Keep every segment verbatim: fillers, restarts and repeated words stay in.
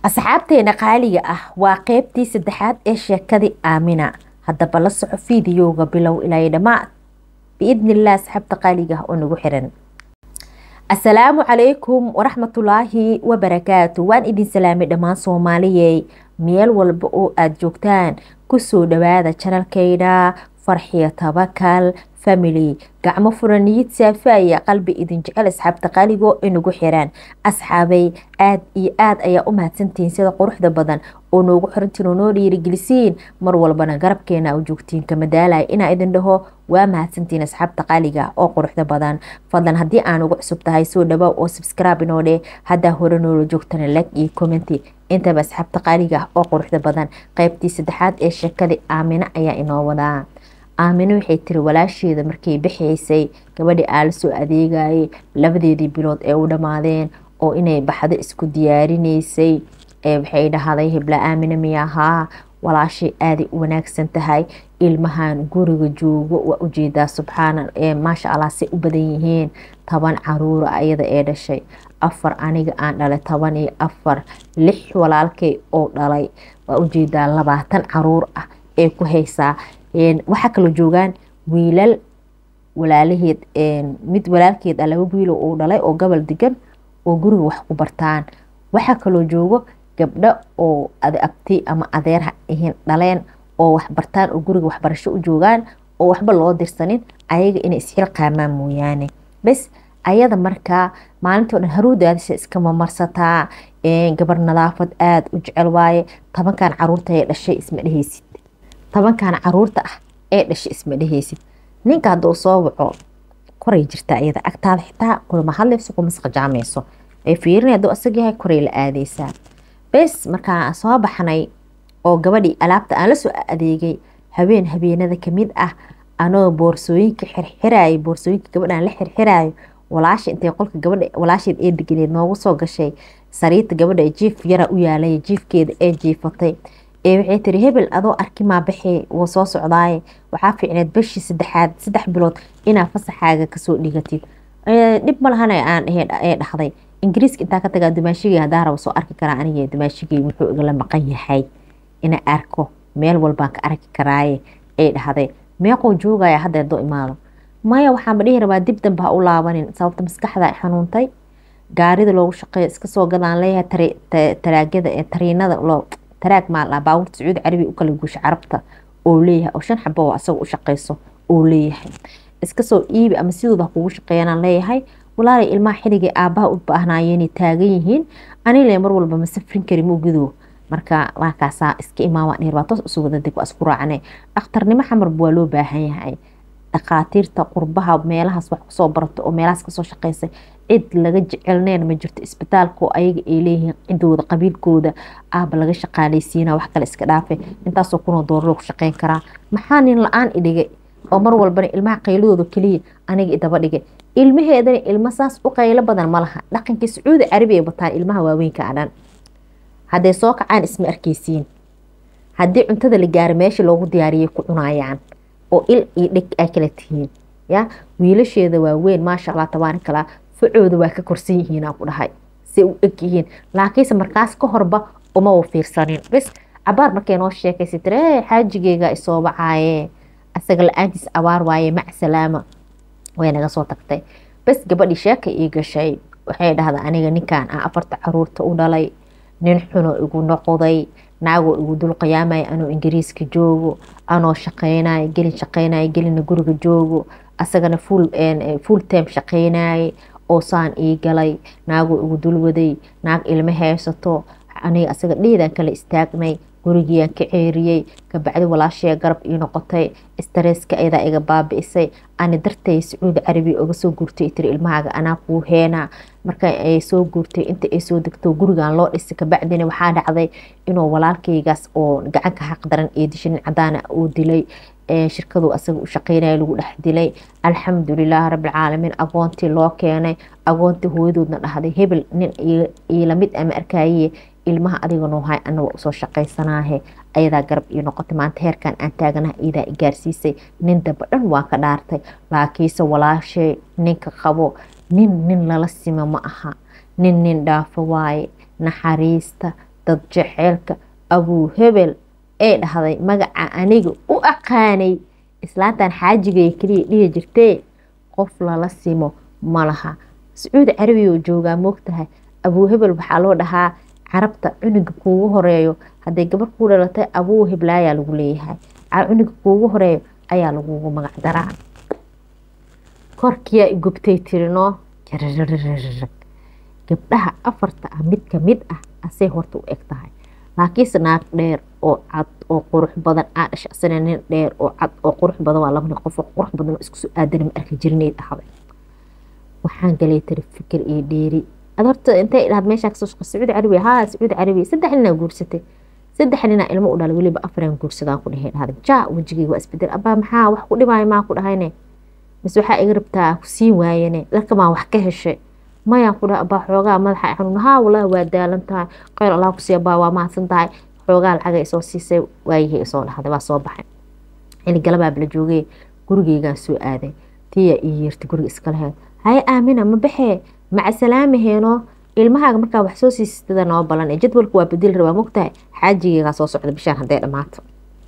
asxaabteena qaaliga ah waa qaybtii saddexaad ee sheekadii aamina. haddaba la soco fiidiyowga bilow ilaa dhammaad biidnillaah. asxaabta qaaliga ah oo nagu xiran, assalaamu calaykum waraxmatullaahi wabarakaatu. waan idin salaamay dhammaan soomaaliyey meel walba oo aada joogtaan. kusoo dhawaada janalkayda farxiyo tabakal family. gacmo furaniyid saafaya qalbi idin jecel asxaabta qaaligo inagu xiran. asxaabay aad iyo aad ayaa u mahadsantihiin sida quruxda badan oo noogu xirantiin oo noo dhiirigelisiin. mar walbana garabkeena u joogtiin kama daalaya inaa idin dhaho waa mahadsantihiin asxaabta qaaliga oo quruxda badan. fadlan haddii aan ugu cusub tahay soo dhawaa oo subscribe inoo dheh. haddaa hore noola joogtana like iyo commenti. intaba asxaabta qaaliga oo quruxda badan qaybtii saddexaad ee sheekadii aamina ayaa inoo wadaa. aamino waxay tiri walaasheeda markay bixaysay gabadhii aa la soo adeegayay labadeedii bilood ee u dhammaadeen oo inay baxdo isku diyaarinaysay waxay dhahday hebla aamina miyahaa walaashay aaday u wanaagsan tahay. ilmahan guriga joogo waa ujeedaa subxaana maasha allah say u badan yihiin. toban caruura ayada ee dhashay, afar aniga aan dhalay, toban iyo afar, lix walaalkay oo dhalay. waa ujeedaa labaatan caruur ah ee ku haysaa. waxaa kaloo joogaan wiilal walaalaheed, mid walaalkeed a laba wiilo uu dhalay oo gobol degan oo guriga wax ku bartaan. waxaa kaloo joogo gabdho oo abti ama adeer ahin dhaleen oo wax bartaan oo guriga waxbarasho u joogaan oo waxba loo dirsanin ayaga inay isxilqaamaan mooyaane. bes ayada markaa maalintii o dhan haruudaadisha iskama marsataa. gabar nadaafad aada u jecel waaye. tobankan caruurta ee dhashay isma dhehaysid tobankan caruurta ah ee dhashay isma dhehaysid. ninka hadduu soo waco koray jirtaa iyada agtaada xitaa kulama hadlayso kuma saqajaamayso ay fiirin hadduu asag yahay koray la aadaysaa. bes markaa soo baxnay oo gabadhii alaabta aan la soo adeegay habeen habeenada kamid ah anoo boorsooyinka xirxiraayo boorsooyinka gabadhaan la xirxiraayo walaasha intay qolka gabadha walaasheed ee deganeed noogu soo gashay sariirta gabadha jiif yara u yaalay jiifkeeda ee jiifatay. waxay tiri hebel adoo arki maa baxee wuu soo socdaaye waxaa fiicneed bishii saddexaad saddex bilood inaa fasaxaaga kasoo dhigatid. dhib ma lahan aan ee dhahday ingiriiska intaa ka tagaa dumaashigay hadaa raba soo arki karaa. aniga dumaashigay wuxuu igala maqan yahay ina arko meel walbaan ka arki karaaye ee dhahday. meeqoo joogaya hadda hadoo imaado maya waxaanba dhihi rabaa dib dambe ha u laabanin sababta maskaxda xanuuntay. gaarida loogu shaqeeyo iska soo gadaan leeyahay taraagada ee tariinada loo taraag maal baawurta sacuudi carabi u kala guusha carabta oo leeyahay oo shan xabo oo asaga u shaqeyso oo leeyahay iska soo iibi ama sidooda kugu shaqeeyaan leeyahay. walaalay ilmaha xilligii aabaha u baahnaayeen taagan yihiin anile mar walba ma safrin kari ma gudo. marka waa kaasa iska imaama dheer baa toos usoo wada deg waa isku raacnay. dhakhtarnimo xamar waa loo baahan yahay. dhakhaatiirta qurbaha meelahaas wax kusoo barato oo meelahaas kasoo shaqeysay cid laga jecelneen ma jirto. isbitaalka ayaga ay leeyihiin cidooda qabiilkooda aaba laga shaqaaleysiina wax kale iska dhaafe intaasoo kunoo doolar ku shaqeyn karaa. maxaa nin la-aan idhigay oo mar walbana ilmaha qayladooda keliya aniga idaba dhigay. ilmaheedana ilma saas u qaylo badan ma laha. dhaqankii sacuudi carabi ay bataan ilmaha waaweynka adhan hadday soo kacaan isma arkeysiin. haddii cuntada la gaaro meesha loogu diyaariyay ku cunayaan oo il iyo dheg ay kala tihiin. ya wiilasheeda waaweyn maasha allah tabaarakallah facooda waa ka korsan yihiin aan ku dhahay say u eg yihiin. laakiinse markaas ka horba uma u fiirsanin. bes cabaar markay noo sheekaysa tiri xaajigeyga isoo bacaaye asaga la-aantiis abaar waaye mac salaama way naga soo tagtay. bes gabadhii sheeka ii gashay waxay dhahda aniga ninkan aan afarta caruurta u dhalay nin xuno igu noqoday naagoo igu dul qiyaamaya anoo ingiriiska joogo anoo shaqeynayo gelin shaqeynayo gelina guriga joogo asagana full full time shaqeynayo oo saan ii galay naagoo igu dul waday naag ilmo haysato aniga asaga dheedaan kala istaagnay gurigiiyaan ka ceeriyey. kabacdi walaashaya garab ii noqotay stresska ayadaa iga baabi'isay. ani dartay sacuudi carabi uga soo guurtay tiri ilmahaaga anaa kuu heena. marka ay soo guurtay inta ay soo degto gurigan loo dhisay kabacdina waxaa dhacday inuu walaalkaygaas oo gacanka xaq daran ee dishin cadaana uu dilay. shirkadu asaga u shaqeynaya lagu dhex dilay. alxamdulilaah rabbilcaalamiin agoontii loo keenay. agoontii hooyadoodna dhahday hebel nin ii lamid ama arkaye ilmaha adiga noo hay anaga usoo shaqaysanaahe ayadaa garab ii noqotay. maanta heerkan aan taaganaha iidaa i gaarsiisay. nin daba dhan waa ka dhaartay. laakiinse walaashay ninka qabo nin nin lala sima ma aha. nin nin dhaafo waaye. naxariista dad jaceylka abuu hebel ee dhahday magaca aniga u aqaanay islaantan xaajigay kaliya dhihi jirtee qof lala simo malaha sacuudi carabiya oo joogaa moogtahay abuu hebel waxaa loo dhahaa carabta cunuga kuugu horeeyo hadday gabar ku dhalatay abuu heblaayaa lagu leeyahay cunuga kuugu horeeyo ayaa lagugu magac daraa korkiyaa igubtay tirinoo gabdhaha afarta ah mid ka mid ah asay horta u eg tahay laakiinse naag dheer oo cad oo qurux badan aa dhasha asana nin dheer oo cad oo qurux badan waa laba nin qof oo qurux badan oo isku soo aadana ma arki jirnay dhahday waxaan galay tiri fikir iyo dheeri ad horta intay idhaad meeshaa kasoo shaqo sacuudi carabiya haa sacuudi carabiya saddex ninaa guursatay saddex ninaa ilmo u dhalay weliba afaraan guursadaan ku dhahay dhahday jaa wejigay waa isbedel abaa maxaa wax ku dhibaayo maa ku dhahayne mise waxaa iga rabtaa ku siin waayane dharka maa wax ka heshay mayaan ku dhaha abaa xoogaa madaxa xanuun haa walaahi waa daalan tahay khayr allah ku siiya abaa waa mahadsan tahay xoogaa lacaga isoo siisay waayihii isoo dhahday waa soo baxay xili galabaa bala joogay gurigeygaan soo aaday tiyaa ii yeertay guriga iska lahayd haye aamina ma baxee maca salaamaheeno ilmahaaga markaa wax soo siistada noo balan ee jadwalku waa bedeli rabaa mogtahay xaajigeygaa soo socda bishaan hadday dhammaato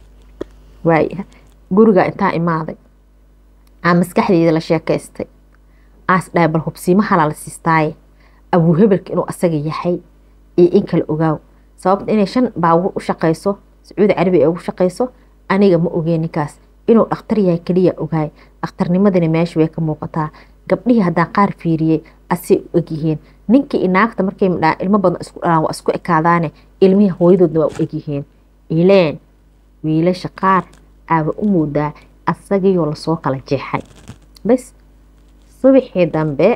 waaya gurigaa intaa imaaday aan maskaxdeyda la sheekaystay aas dhahay bal hubsiimahala la siistaaye abuu hebelka inuu asaga yahay iyo in kala ogaaw sababta inay shan baabuur u shaqayso sacuudi carabi ay ugu shaqayso aniga ma ogeen ninkaas inuu dhakhtar yahay kaliya ogaay dhakhtarnimadana meesha way ka muuqataa gabdhihii haddaan qaar fiiriyey asay u egyihiin ninkii inaagta markay midhaa ilmo badan isku dhalaan waa isku ekaadaane ilmihii hooyadoodna waa u egyihiin ileen wiilasha qaar aaba u moodaa asagiyoo lasoo kala jeexay bas subaxii dambe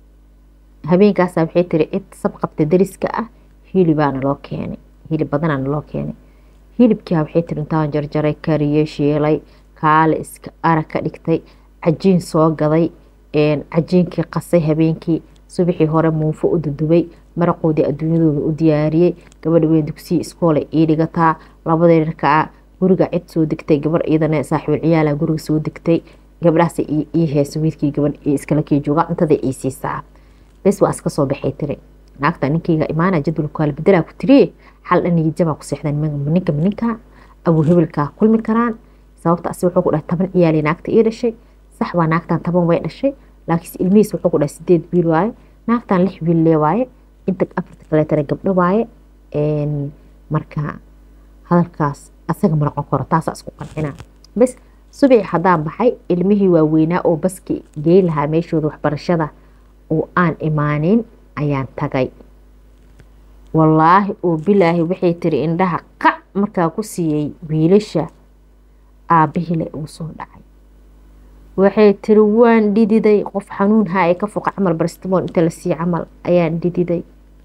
habeenkaasa waxay tiri cid sabqabta dariska ah hilibaana loo keenay hilib badanaana loo keenay hilibkiia waxay tiri intaan jarjaray kariyey shiilay kaale iska arag ka dhigtay cajiin soo gaday cajiinkii qasay habeenkii subaxii hore muufo u dudubay maraqoodii adduunyadooda u diyaariyey gabadha weyn dugsiyi iskoolay ii dhigataa labadii dharkaa guriga cid soo degtay gabar iyadana saaxiibul ciyaala guriga soo degtay gabdhahaas ii heeso wiilkii gabadh iskala kii jooga cuntada ii siisaa bes waa iska soo baxay tiri naagta ninkayga imaana jadwalku kala bedelaa ku tiri xal dhanigi jabaa ku seexdan ninka ninka abuu hebelkaa kulmi karaan sababta asi wuxuu ku dhahay toban ciyaali naagta ii dhashay sax waa naagtan toban way dhashay laakiinse ilmihiis wuxuu ku dhahay sideed wiil waaye naagtan lix wiil lee waaye inta afarta kaleetana gabdho waaye marka hadalkaas asaga ma noqon karo taasaa isku qancina bes subaxi haddaan baxay ilmihii waaweynaa oo baski gey lahaa meeshooda waxbarashada oo aan imaanin ayaan tagay wallaahi oo bilaahi waxay tiri indhaha qac markaa ku siiyey wiilasha aabbihile uu soo dhacay waxay tiri waan dhididay qof xanuun haa ee ka foqa camal baristimoon inta la sii camal ayaan dhididay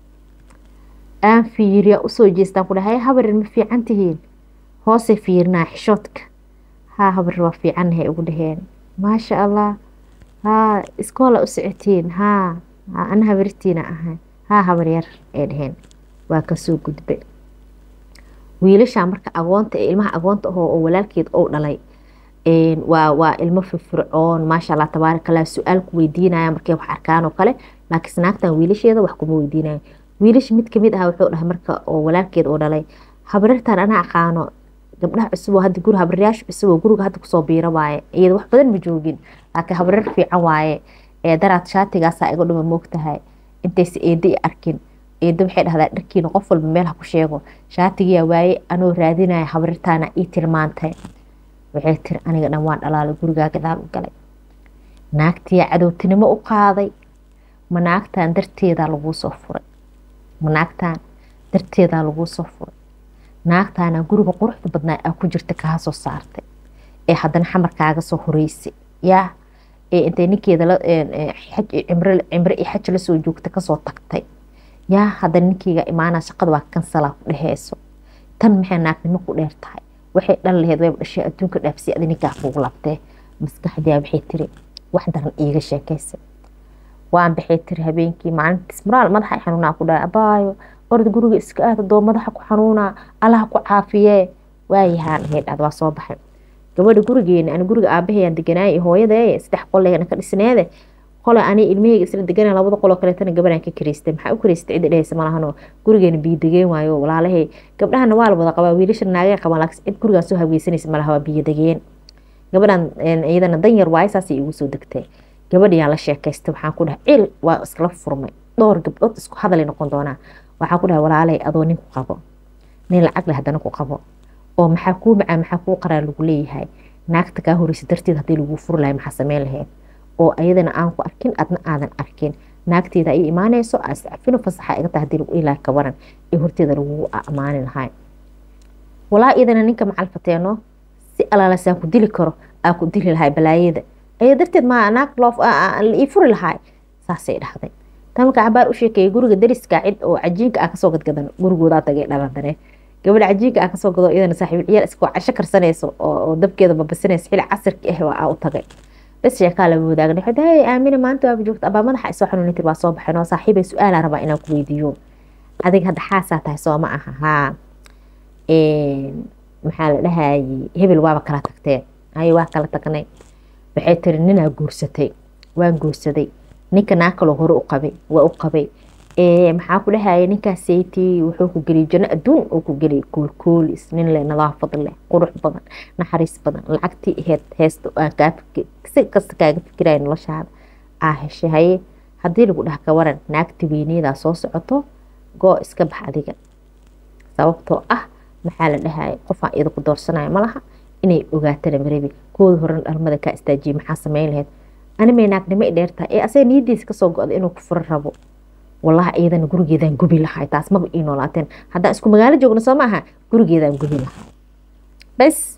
aan fiiriya usoo jeestaan ku dhahay habarin ma fiican tihiin hoose fiirnaa xishoodka haa habar waa fiicannahay ugu dhaheen maasha allah haa iskoola u socotiin haa ana habartiina ahay haa habar yar ay dhaheen waa kasoo gudbay wiilasha marka agoonta ee ilmaha agoonta ahoo oo walaalkeed ou dhalay waa waa ilmo firfircoon maasha allah tabaaraka allah su-aal ku weydiinaya markay wax arkaan oo kale laakiin naagtan wiilasheeda wax kuma weydiinaya wiilasha mid kamid ah wuxuu dhahay marka oo walaalkeed oo dhalay habaryartan anaa aqaano gabdhaha cusub oo hadda guri habaryaasha cusub oo guriga hadda kusoo biira waaye iyada wax badan ma joogin laakiin habaryar fiican waaye ee daraad shaatigaasaa iga dhuma moogtahay intaysa eeda i arkin eeda waxay dhahdaa dharkiina qof walba meel ha ku sheego shaatigiyaa waaye anoo raadinaya habaryartaana ii tilmaantay waxay tiri aniga dhan waan dhalaalay gurigaa gadaal u galay naagtiyaa cadowtinimo u qaaday ma naagtan darteedaa laguu soo furay ma naagtan darteedaa laguu soo furay naagtaana guriga quruxda badnaa aa ku jirta kaa soo saartay ee haddana xamarkaaga soo horeysay yaa ee intay ninkeeda cimre iyo xaj lasoo joogta kasoo tagtay yaa haddana ninkeyga imaana shaqada waa kansalaa ku dheheyso tan maxay naagnimo ku dheer tahay waxay dhan laheyd wayba dhashay adduunka dhaafsi adi ninkaa kugu labtee maskaxdiyaa waxay tiri wax daran iiga sheekaysay waan baxay tiri habeenkii maalintiis maraal madaxa xanuunaa ku dhahay abaayo orda guriga iska aad adoo madaxa ku xanuunaa allaha ku caafiyee waayahaan ahayd aad waa soo baxay gabadha gurigeena ana guriga aabahayaan deganaayay hooyadee saddex qolleena ka dhisneede qole ani ilmahayga isla degan labada qolo kale tan gabadhan ka kariistay maxaa u kariistay cid dheeysa malahan gurigeena biyo degeen waayo walaalahay gabdhahana waa la wada qabaa wiilasha naagay qabaan laakiin cid gurigaas soo haweysanaysa malaha biyo degeen gabadhan iyadana dan yar waay saasi igu soo degtay gabadhiyan la sheekaystay waxaan ku dhahay cil waa isla furmay dhowr gabdhood isku hadal noqon doona waxaan ku dhahay walaalahay adoo nin ku qabo nin lacag leh hadana ku qabo oo maxaa ku macaan maxaa ku qaraa lagu leeyahay naagta ka horeysa darteed hadii lagu fur lahay maxaa sameyn lahayd oo ayadana aan ku arkin adna aadan arkin naagteeda ay iimaanayso asafino fasaxa iga tahay hadii lagu ilaa ka waran ee horteeda lagu amaani lahay walaa idana ninka macalfateeno si alaala saa ku dili karo aa ku dili lahay balaayada ay darteed ma naag loof ii furi lahay saasay dhahday tamka cabaar u sheekay guriga dariska cid oo cajiinka ah ka soo gadgadan gurigooda tagay dhaladane gabadha cajiinka ah ka soo gado idana saaxiib ciyaar isku casho karsanayso oo dabkeeda babasanayso xil casirka ah waa u tagay bas sheeka la wadaagna haday aamina maanta waa joogta aba madaxa soo xanuunay tir waa soo baxay oo saaxiibay su'aal raba inaan ku weydiiyo adiga hadda xaasa tahay soo ma aha ha ee maxaa la dhahay hebel waaba kala tagtay ay waa kala tagnay waxay tiri nina guursatay waan guursaday ninka naa kale hore u qabay waa u qabay ee maxaa ku dhahay ninkaasaytii wuxuu ku galay janno adduun oo ku galay koolkool isnin leh nadaafad leh qurux badan naxariis badan lacagtii heed heesto aan ka si kasta kaaga fikirayn noloshaada ah heshay hadii lagu dhax ka waran naagti weyneeda soo socoto go iska bax adiga sababtoo ah maxaa la dhahay qof aan idinku doorsanayo malaha inay ogaataan mareebi kood horan dhalmada ka istaajiye maxaa sameyn lahayd أنا ما ناقد ما قدرت إيه أصلا نيديس كسوق إنه كفر ربو والله أيضا جورج إذا نقبل لها تاس ما بقينا لاتين هذا اسكو مقالة جوجنا سماها جورج إذا نقبل لها بس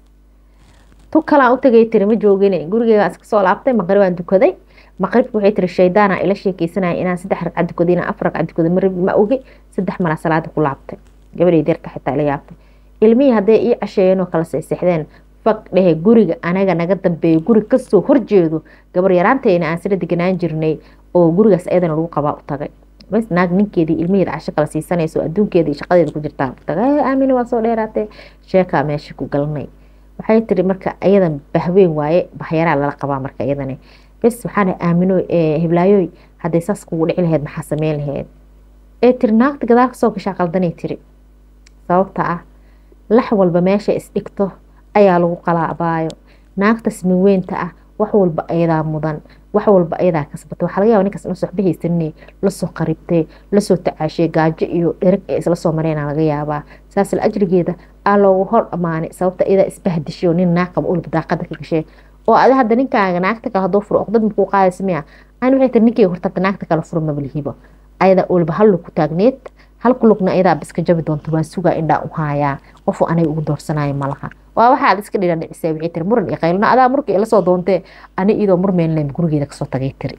تو كلا أنت جاي ترمي جوجنا جورج أسك سؤال عبته مغرب عندك كذا مغرب وحيت الشيطان إلى شيء كيسنا إنا سدح عندك كذينا أفرق عندك كذا مرة ما أوجي سدح مرة صلاة كل عبته قبل يدير حتى عليه عبته علمي هذا إيه عشان وخلاص استحدان fak dhehe guriga anaga naga dambeeyo guri kasoo horjeedo gabar yaraanteena aan sida deganaan jirnay oo gurigaas ayadana lagu qabaa u tagay bas naag ninkeedii ilmaheeda casho kala siisanayso adduunkeeda iyo shaqadeeda ku jirtaa tagay aamina waa soo dheeraatay sheeka meesha ku galnay waxay tiri marka ayadan bahween waaye bahyaraa lala qabaa marka ayadana bas waxaan aamino ee hiblaayoy haday saas kugu dhici lahayd maxaa sameyn lahayd ee tiri naagta gadaal kasoo gashaa qaldanay tiri sababta ah lax walba meesha is dhigto ayaa lagu qalaabaayo naagta smiweynta ah wax walba ayadaa mudan wax walba ayadaa kasbatay waxa laga yaabaa ninkaas inuu soxbihaysanay la soo qaribtay la soo tacaashay gaajo iyo dhereg ee isla soo mareyna laga yaabaa saas la ajrigeeda aa loogu hor amaanay sababta iyada isbahdishay oo nin naaqab ul badaaqada ka gashay oo ada hadda ninkaaga naagta ka hadoo furo oqdad muku qaadaysa miya aan waxay tar ninkii horta naagta kala furo mablihiba ayada ulba hal ku taagneed hal kulugna ayadaa biska jabi doonto waan sugaa indhaa u haayaa qof anay ugu doorsanayo malaha waa waxa aad iska dhiran dhicisay wixii tir muran iyo qaylna adaa markii ila soo doontay ani idoo murmeen leen gurigeeda kasoo tagay tiri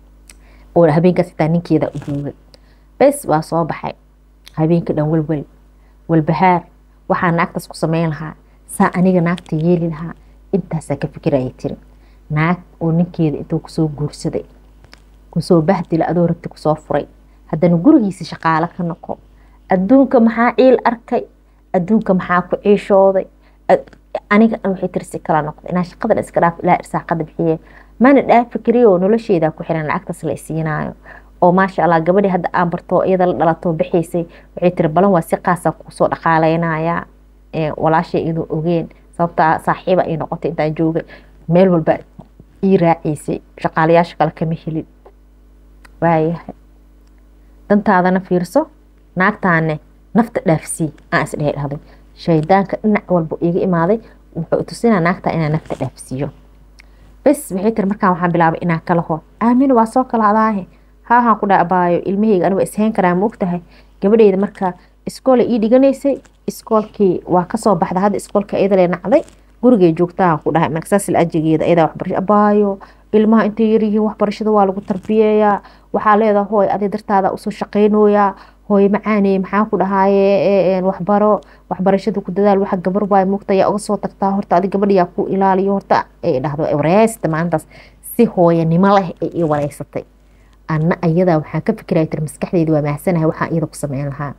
oo habeenkaas taa ninkeeda u joogay bas waa soo baxay habeenka dhan walwal walbahaar waxaa naagtaas ku sameyn lahaa saa aniga naagta yeeli lahaa intaas ka fikirayay tiri naag oo ninkeeda intuu kusoo guursaday kusoo bahdila adoo ragti kusoo furay haddana gurigiisa shaqaale ka noqo adduunka maxaa ciil arkay adduunka maxaa ku ciishooday aniga waxay tirsi kala noqday inaa shaqada iska dhaaf ilaa irsaaqada bixiye mana dhaafi kariyo nolosheeda ku xiran lacagtaas la isiinaayo oo maasha Allah gabadhi hadda aan barto iyada la dhalato bixisay waxay tir balan waa si qaasa ku soo dhaqaaleynaya ee walaashay inuu ogeen sababta saaxiiba ay noqotay inta joogay meel walba ii raacisay shaqaalayaasha kale kama helin waayahay dantaadana fiirso naagtaane nafta dhaafsi aan is dheerahay shaydaanka dhinac walba iga imaaday wuxuu tusinaa naagta inaan nafta dhaafsiyo bas waxay tir markaan waxaan bilaabay inaan kala ho aamin waa soo kala adaahe haa haa ku dhaabaayo ilmahayga anigu isheen karaa ma ogtahay gabadheeda marka iskool ii dhiganaysay iskoolkii waa kasoo baxda hadda iskoolka iyada lee nacday gurigay joogtaa ku dhahay marka saas la ajigeeda iyada waxbarasho abaayo ilmaha intay yar yihiin waxbarashada waa lagu tarbiyeeyaa waxaa leedahay hooy adi dartaada usoo shaqaynooyaa hooy macaaney maxaa ku dhahaaye waxbaro waxbarashada ku dadaal waxa gabar waay mugtaya uga soo tagtaa horta adi gabadhiyaa ku ilaaliyo horta ay dhahdo wareesta maantaas si hooyanimo leh ay ii wareysatay anna ayadaa waxaan ka fikiraya tir maskaxdeydii waa mahsanahay waxaan iyada ku sameyn lahaa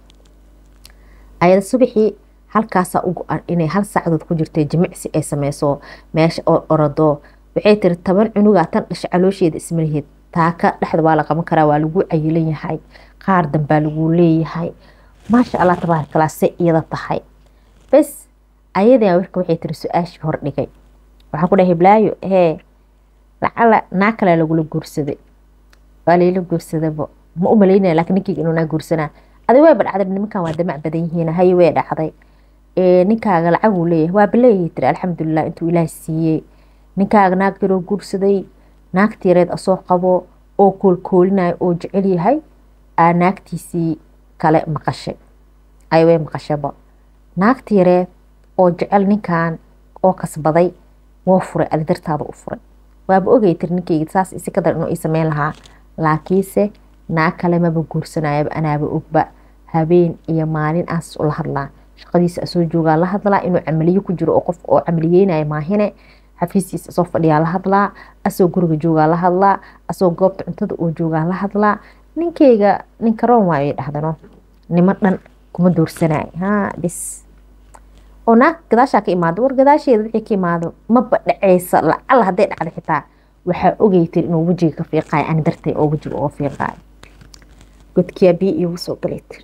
ayada subaxii halkaasaa u go-an inay hal saacadood ku jirtay jimicsi ay sameyso meesha oo orado waxay tiri toban cunugaa tan dhasha caloosheeda ismalaheed taaka dhexda waa la qaban karaa, waa lagu cayilan yahay, qaar danbaa lagu leeyahay. maasha allah tabaaraka allah se iyada tahay. bas ayadaa warka waxay tiri su-aashii hor dhigay. waxaan ku dhahay hiblaayo hee lacala naa kale lagula guursaday. waa layla guursadaba ma u malaynaya laakiin ninkeyga inuu naa guursanaa. adi wayba dhacday nimankan waa damac badan yihiin. hay way dhacday ninkaaga lacag uu leeyahay. waa baleeyahay tiri alxamdulilah intuu ilaahay siiyey. ninkaaga naag yaroo guursaday, naagti yareed asoo qabo oo koolkoolinayo oo jecel yahay aa naagtiisii kale maqashay. ay way maqashaba naagti yareed oo jecel ninkan oo kasbaday woo furay, adi dartaada u furay. waaba ogay tiri ninkeyga saas isi ka dar inuu ii sameyn lahaa, laakiinse naag kale maba guursanayaba anaaba ogba. habeen iyo maalin aas ula hadlaa, shaqadiisa asoo joogaa la hadlaa, inuu camaliyo ku jiro oo qof oo camaliyeynaya maahine xafiiskiisa asoo fadhiyaa la hadlaa, asoo guriga joogaa la hadlaa, asoo goobta cuntada oo joogaa la hadlaa. ninkeyga ninka roon waayo dhahdano nimo dhan kuma doorsanayo. ha bis oo naag gadaashaa ka imaado, war gadaasheeda wixii ka imaado maba dhaceysa. lacala hadday dhacda xitaa waxaa ogeytir inuu wejiga ka fiiqaayo ani dartay oo wejiga oo fiiqaayo. godkiyaa biyo iigu soo galay tiri.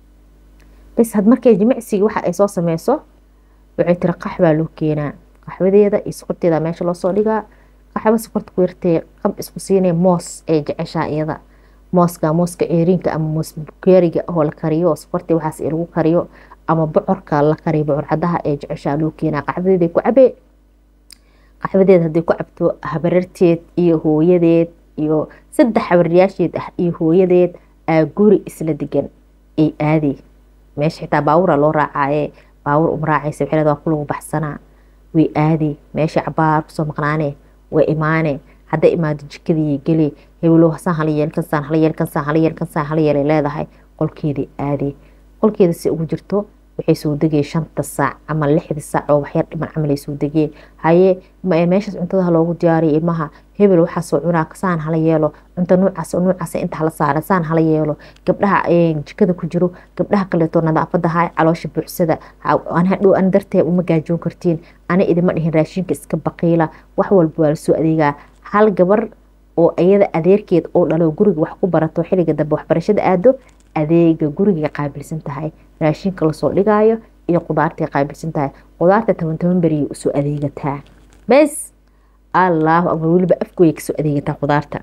bas had markay jimicsiga waxa ay soo sameyso waxay tiri qaxwaa loo keenaa, qaxwadeeda iyo sokorteeda meesha loo soo dhigaa. qaxwo sokorta ku yartay qab isku siinay moos ay jeceshaa iyada. mooska mooska ceeriinka ama moos bukeeriga oo la kariyo, sokortii waxaas lagu kariyo ama bocorka la kariyo, bocor cadaha ay jeceshaa loo keenaa. qaxwadeeda ku cabee. qaxwadeeda hadday ku cabto habararteed iyo hooyadeed iyo saddex habaryaasheed ah iyo hooyadeed aa guri isla degan ay aadey. meesha xitaa baawura loo raacaye baawur um raacaysa waxay leedahay waa ku lagu baxsanaa. way aadey meesha cabaar kusoo maqnaane way imaane. hadday imaado jikadii geli hebelo saan hala yeel kansaan hala yeel kansaan hala yeel kansaan hala yeel leedahay. qolkeedii aadey. qolkeeda si ugu jirto waxay soo degay shanta saac ama lixda saac oo waxyar dhiman camal ay soo degeen. haye meeshaas cuntada loogu diyaariyay ilmaha hebel waxaa soo cunaa saan hala yeelo, cunto noocaas oo noocaas inta hala saara saan hala yeelo. gabdhaha jikada ku jiro gabdhaha kaleeto nadaafada hay caloosha buuxsada aan hadhow aan dartee uma gaajoon kartiin. ana idima dhihin raashinka iska baqiila, wax walba waa lasoo adeegaa. hal gabar oo iyada adeerkeed oo dhalo guriga wax ku barato xiliga dambe waxbarashada aado adeega guriga qaabilsan tahay, raashinka lasoo dhigaayo iyo qudaarta qaabilsan tahay. qudaarta toban toban beri usoo adeegataa. bas allahu akbar weliba afkooya kasoo adeegataa qudaarta.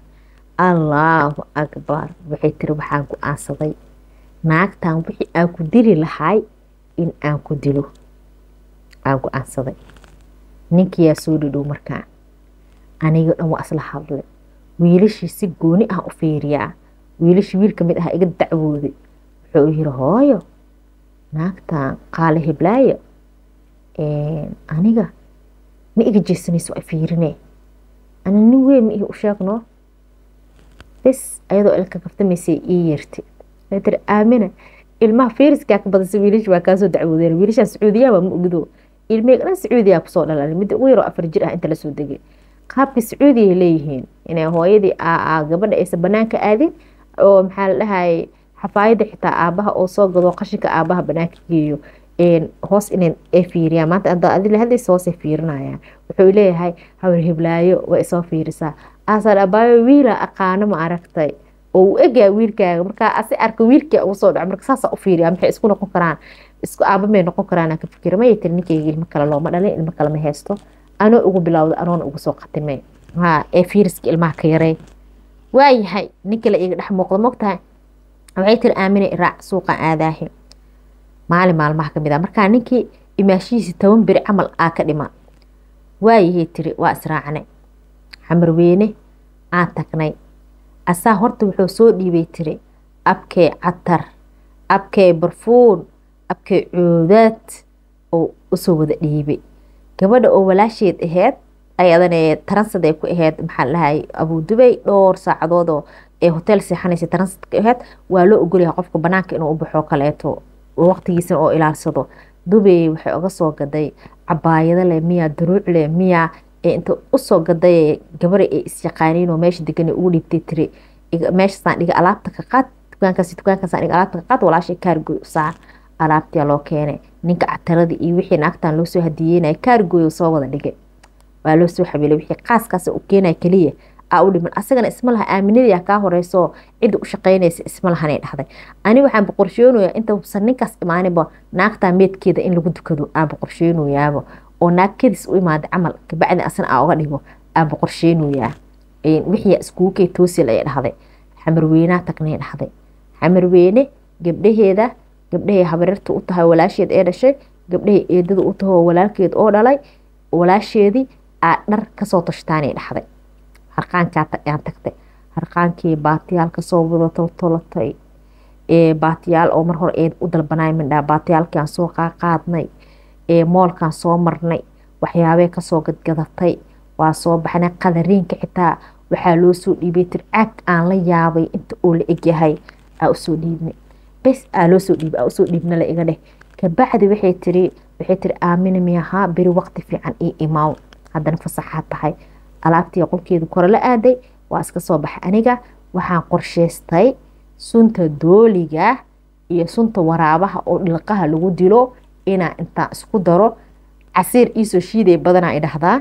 allahu akbar waxay tiri waxaan ku aansaday naagtan wixii aan ku dili lahay in aan ku dilo aan ku aansaday. ninkiyaa soo dhidhow markaa aniga dhan waa isla hadlay. wiilashii si gooni ah u fiiriyaa. wiilashii wiil ka mid ah iga dacwooday. wuxuu yiri hooyo naagtan qaale hiblaayo aniga ma iga jeesanayso ay fiirine ana nin weyn ma ihi u sheegno. bas ayadoo ilka kaftamaysay ii yeertay. waxay tiri aamina ilmaha fiiriskaa ka badasay wiilashi waa kaasoo dacwoodeen. wiilashaa sacuudiyaa ma ogdo ilmeyga dhan sacuudiyaa kusoo dhalan midda ugu yaroo afar jir ah inta lasoo degay. qaabkii sacuudiya leeyihiin inay hooyadii gabadha aysan banaanka aadin oo maxaa la dhahay xafaayada xitaa aabaha oo soo gado qashinka aabaha banaanka geeyo hoos inay ay fiiriyaan. maanta hadda adila hadlaysa hoosay fiirinayaan. wuxuu leeyahay hawar hiblaayo way soo fiirisaa. aasaan abaayo wiila aqaano ma aragtay oo u egaa wiilkaaga markaa asi arka wiilkaa ugu soo dhaco marka saasa u fiiriyaa. maxay isku noqon karaan isku aaba may noqon karaan ka fikira ma yitiri ninkeyga ilmo kale looma dhalin ilmo kale ma haysto anoo ugu bilowda anoona ugu soo qatimay. ha ee fiiriska ilmaha ka yarey waayahay ninka la iga dhex muuqda mogtahay. waxay tiri aamina iraac suuqan aadaahi maalin maalmaha ka mid ah markaa ninkii imaashihiisi toban beri camal aa ka dhima. waayahay tiri waa israacnay xamarweyne aan tagnay. asaa horta wuxuu soo dhiibay tiri abkee catar abkee barfuun abkee coodaad oo usoo wada dhiibay. gabadha oo walaasheed aheyd ayadana taransad ay ku aheyd maxaa lahay abudubay dhowr saacadood oo ee hotel seexanaysa transitka aheyd waa loo ogolyahay qofka banaanka inuu u baxo kaleeto waqtigiisa oo ilaalsado. dubay waxay uga soo gaday cabaayado leh miya daruuc leh miya inta usoo gaday gabadha ay isyaqaaniin oo meesha degan ugu dhiibtay tiri meeshasaan dhiga alaabta ka qaad dukaankaasi dukaankaasaan dhiga alaabta ka qaad walaashay kaargoy u saar. alaabtiyaa loo keenay ninka cataradii iyo wixii naagtan loosoo hadiyeynaya kaargoy soo wada dhigay. waa loo soo xabiilay wixii qaaskaas u keenay kaliya aa u dhiman asagana isma laha aaminadii kaa horeyso cid u shaqeynaysa isma lahanay dhahday ani waxaan boqorshoonayaa inta san ninkaas imaaniba naagta meedkeeda in lagu dukado aan boqorshoonayaaba oo naagkadiis u imaada camal kabacdi asna aa uga dhigo aan boqorshoonayaa wixii iskugu kay toosil ay dhahday xamarweynaa tagnay dhahday xamarweyne gabdhaheeda gabdhahay habarirta u tahay walaasheed ee dhashay gabdhahay eedada u tahay walaalkeed oo dhalay walaasheedii aa dhar kasoo tashtaanay dhahday harqaankaa aan tagtay harqaankii baatiyaal kasoo wada toltolatay ee baatiyaal oo mar hore eed u dalbanaay mindhaa baatiyaalkii aan soo qaaqaadnay ee moolkaan soo marnay waxyaabee kasoo gadgadatay waa soo baxnay qadariinka xitaa waxaa loo soo dhiibay tircaag aan la yaabay inta uu la egyahay aa usoo dhiibnay bes aa loo soo dhiibay aa usoo dhiibna la iga dheh kabacdi waxay tiri waxay tiri aamina miyahaa beri waqti fiican ii imaaw haddana fasaxaa tahay alaabtii qolkeedu kore la aaday waa iska soo baxay aniga waxaan qorsheystay sunta dooliga iyo sunta waraabaha oo dhilqaha lagu dilo inaa intaan isku daro casiir iisoo shiiday badanaa idhahdaa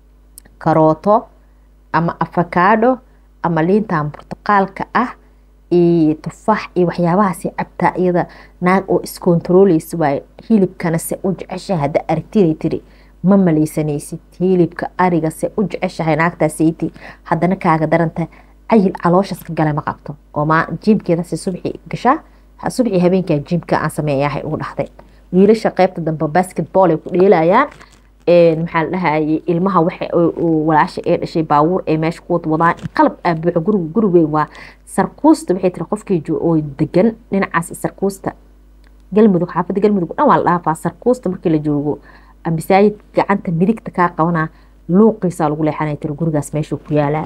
karooto ama afakaadho ama liintan burtuqaalka ah iyo tufaax iyo waxyaabahaasi cabtaa iyada naag oo iskontaroleysa waaye hilibkana se u jeceshahay hadda aragtiday tiri ma maleysanaysid hilibka ariga se u jeceshahay naagtaasiti haddana kaaga daranta cayil calooshaaska gale ma qabto oo ma jiimkeedasi subxii gashaa subxii habeenkaa jiimka aan sameeyahay ugu dhahday wiilasha qaybta dambe basketball ay ku dheelayaan maxaa la dhahayay ilmaha waxa walaasha ee dhashay baawuur ee meesha ku wadaan qalab aa buuxa guriga gurigeyn waa sarkuusta waxay tiri qofkii oo degan dhinacaas sarkuusta galmudug xaafadda galmudug dhan waa la dhaafaa sarkuusta markii la joogo masaajid gacanta midigta kaa qabanaa luuqiisaa lagu leexanay tiri gurigaas meeshuu ku yaalaa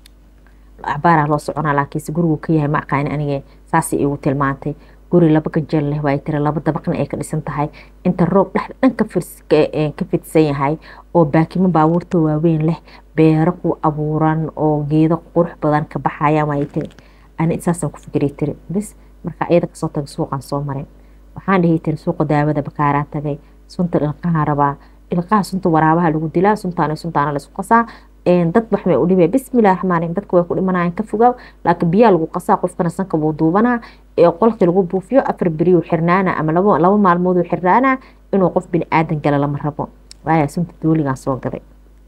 acbaaraa loo soconaa laakiinse gurigu ka yahay ma aqaani anige saasay igu tilmaantay guri laba gajeel leh waay tiri laba dabaqna ay ka dhisan tahay inta roog dhexda dhan ka fidsan yahay oo baakimo baabuurta waaweyn leh beero ku abuuran oo geedo qurux badan ka baxayaan waay tiri ani saasaan ku fikiray tiri bis marka iyada kasoo tagay suuqaan soo maray waxaan dhihi tiri suuqa daawada bakaaraan tagay sunta ilqaha rabaa ilqaha sunta waraabaha lagu dilaa suntaana suntaana la isku qasaa dad wax may u dhibay bismillaah raxmaan raxiim dadku way ku dhimanayaan ka fogaaw laakiin biyaa lagu qasaa qofkana sanka buu duubanaa ee qolkii lagu buufiyo afar beriyo xirnaana ama laba laba maalmood uu xirnaana inuu qof bini aadan gala lama rabo waaya sunta dooligaan soo gaday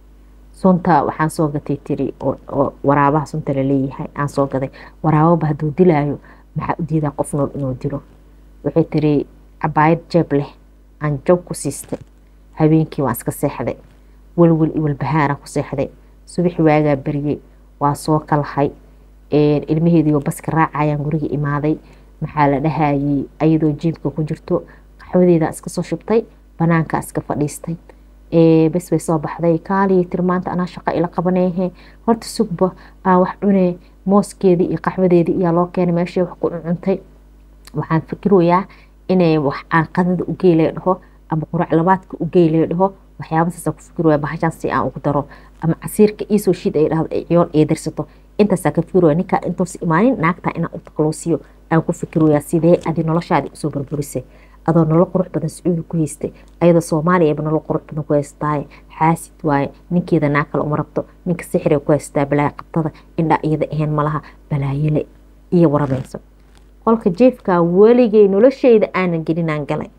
sunta waxaan soo gatay tiri oo waraabaha sunta la leeyahay aan soo gaday waraababa hadduu dilaayo maxaa u diidaa qof nool inuu dilo waxay tiri cabaayad jeeb leh aan joog ku siistay habeenkii waan iska seexday walwal iyo walbahaaraan ku seexday subax waagaa baryay waa soo kalhay ilmaheediioo baska raacayaan guriga imaaday maxaa la dhahayay ayadoo jiimka ku jirto qaxwadeeda iska soo shubtay banaanka iska fadhiistay bes bay soo baxday kaaliya tir maanta anaa shaqo ila qabaneehe horta sugba aan wax cune mooskeedii iyo qaxwadeedii iyaa loo keenay meeshii wax ku cuntay waxaan fikiroyaa inay wax aan qadada u geelay dhaho ama qurac labaadka u geelay dhaho waxyaaba saas ku fikiraya bahashan si aan ugu daro ama casiirka iisoo shiid ay dhahdo ay ciyoon ee darsato intaasaa ka fikiraya ninkaa intuusa imaanin naagtaa inaan u taqloosiyo aan ku fikiraya sidee adi noloshaadii usoo burburisay adoo nolol qurux badan sacuudi ku haystay ayadoo soomaaliyaba nolol qurux badan ku haystaaye xaasid waaye ninkeeda naag kale uma rabto ninka sixriga ku haystaa balaayo qabtada indhaa iyada ahayn malaha balaayole iyo waramayso qolka jeefkaa weligay noloshayda aanan gelinaan galay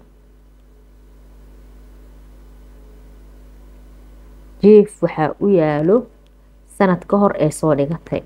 jief waxaa u yaalo sanad ka hor ee soo dhigatay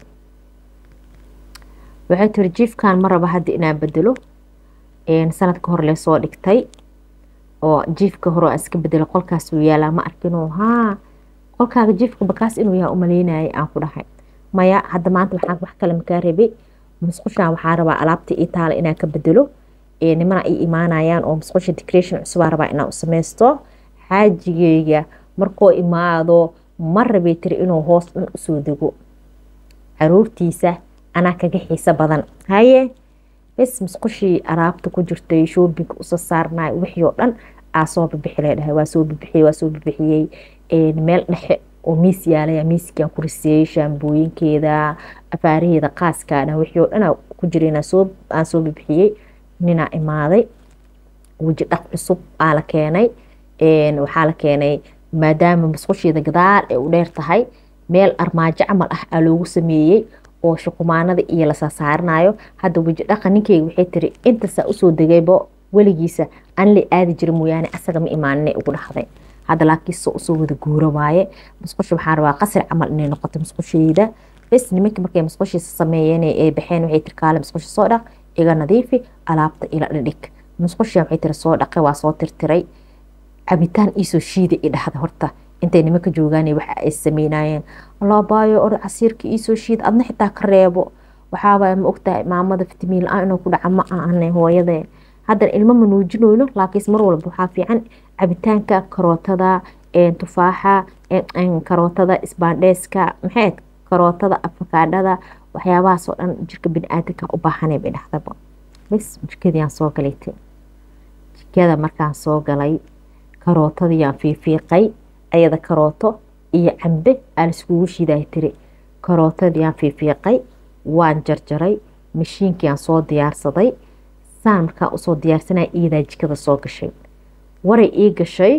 waxay tiri jiefkan ma raba hadda inaan bedelo sanad ka hor lee soo dhigtay oo jiefka hore aan iska bedelay qolkaas uu yaalaa ma arkinoo haa qolkaaga jiefka bakaas inuu yaha umaleynayay aan ku dhahay maya hadda maanta waxaan wax kale makaa rabay musqushaan waxaa rabaa alaabta ii taala inaan ka bedelo nimana ii imaanayaan oo musqusha decoration cusubaa rabaa inaan u sameysto xaajigeyga markoo imaado ma rabay tiri inuu hoos dhan usoo dego caruurtiisa anaa kaga xiiso badan haye bes musqushii alaabta ku jirtay shoobinka usoo saarnay wixii oo dhan aa soo bibixi la dhahay waa soo bibixiyey waa soo bibixiyey meel dhexe oo miis yaalaya miiskaan ku riseeyey shaambooyinkeeda afaaraheeda qaaska dhan wixii oo dhan ku jirayna soo aan soo bibixiyey ninaa imaaday weji dhaq cusub aa la keenay waxaa la keenay maadaama musqusheeda gadaal ay u dheer tahay meel armaajo camal ah aa loogu sameeyey oo shukumaanada iyo la saarnayo. Hadda waji dhaqa ninkeyga waxay tiri intaasa usoo degaybo weligiisa aan la aadi jirin mooyaane asaga ma imaaninay ugu dhahday. hadda laakiin soo usoo wada guura waaye. musqusha waxaan rabaa qasri camal inay noqoto musqushayda bes. nimanka markay musqushiisa sameeyeen ee baxeen waxay tiri kaale musqusha soo dhaq iga nadiifi alaabta ila dhig. musqusha waxay tiri soo dhaqay waa soo tirtiray cabitaan iisoo shiida i dhahda horta intay nimanka joogaan waxa ay sameynayeen allah baayo or casiirka iisoo shiid adna xitaa ka reebo waxaa waay ma ogtahay maamada fitamiin la-aan inuu ku dhaca ma aanay hooyadee. haddana ilmo ma nuujinoono laakiin mar walba waxaa fiican cabitaanka karootada tufaaxa karootada isbaandheeska maxay karootada afakaadhada waxyaabahaas oo dhan jirka bini'aadamka u baahanay bay dhahdaba. bes jikadii aan soo galay jikada markaan soo galay karootadii aan fiifiiqay ayada karooto iyo cambe aan iskugu shiiday tiri. karootadii aan fiifiiqay waan jarjaray mashiinkii aan soo diyaarsaday. saan markaan usoo diyaarsanay iyadaa jikada soo gashay. waray ii gashay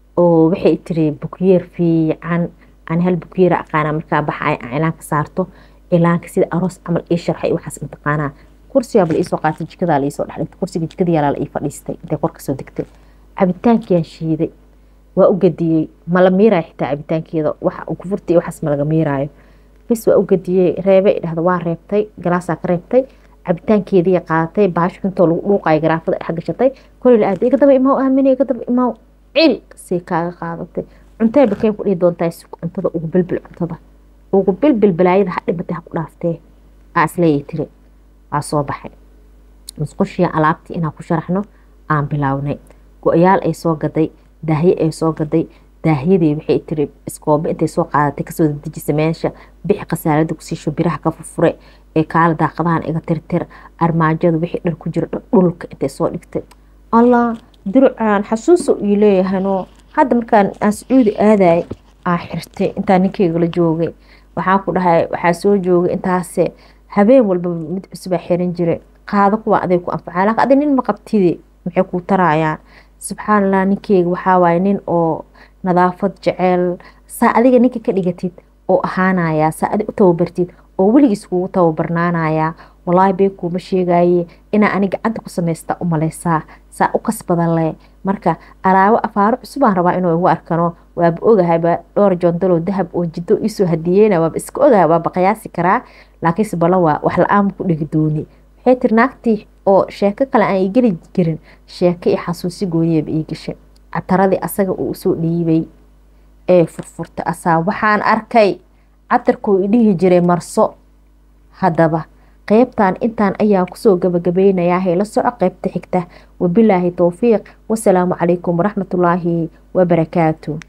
oo waxay tiri bukyeer fiican aan hal bukyeer aqaana markaa baxa ay cilaanka saarto cilaanka sida aroos camal ii sharxay waxaas intaqaanaa. kursiga bal ii soo qaatay jikada la ii soo dhaxlay kursiga jikada yaala la ii fadhiistay intay korka soo degtay. cabitaankii aan shiiday waa u gadiyey mala miiraayo xitaa cabitaankeeda waxa uu ku furtay waxaas ma laga miiraayo bes waa u gadiyey reebe i dhahda waa reebtay galaasaa ka reebtay cabitaankeedii qaadatay baash xuntoo lagu dhuuqayo garaafada dhex gashatay koley la aaday iga daba imaw aamine iga daba imaw cil sii kaaga qaadatay. cuntee bakeen ku dhihi doontaa cuntada ugu bilbil cuntada ugu bilbil balaayada ha dhimatay ha ku dhaaftee aa isleeyay tiri. waa soo baxay musqushii alaabtii inaan ku sharaxno aan bilaawnay. go-yaal ay soo gaday daahye ay soo gaday daahyadii waxay tiri iskoobe intay soo qaadatay kasoo dejisay meesha bixi khasaalada kusiisho biraha ka furfure ee kaala daaqadahan iga tirtir armaajada wixii dhar ku jira dhulka intay soo dhigtay. allah dirucaan xasuuso ii leeyahanoo hadda markaan aan sacuudi aaday aa xirtay intaa ninkeyga la joogay. waxaan ku dhahay waxaa soo joogay intaase habeen walba mid cusubaa xiran jiray qaado kuwa aday ku anfacaa laakiin aday nin ma qabtide maxay kuu tarayaan. subxaan allah ninkeyga waxaa waaye nin oo nadaafad jecel saa adiga ninka ka dhigatid oo ahaanaya saa adig u tababartid oo weligiis kugu tababarnaanaya. walaahi bee kuuma sheegaye inaa ani gacanta ku samaysta u malaysaa saa u kasbadan leh. marka alaabo afaaro cusubaan rabaa inuu igu arkano waaba ogahayba dhowr joondaloo dahab oo jiddo iisoo hadiyeyna waaba iska ogahay waaba qiyaasi karaa laakiinse bala waa wax la-aan ku dhigi dooni. waxay tiri naagtii oo sheeko kale aan ii geli jirin sheeko iyo xasuusi gooniyaba ii gashay. cataradii asaga uu usoo dhiibay ee furfurtay asaa waxaan arkay catarkuu idhihi jiray marso. haddaba qaybtan intaan ayaa kusoo gabagabeynayaa hayla soco qaybta xigta. wabilaahi towfiiq wasalaamu calaykum waraxmatullaahi wabarakaatu.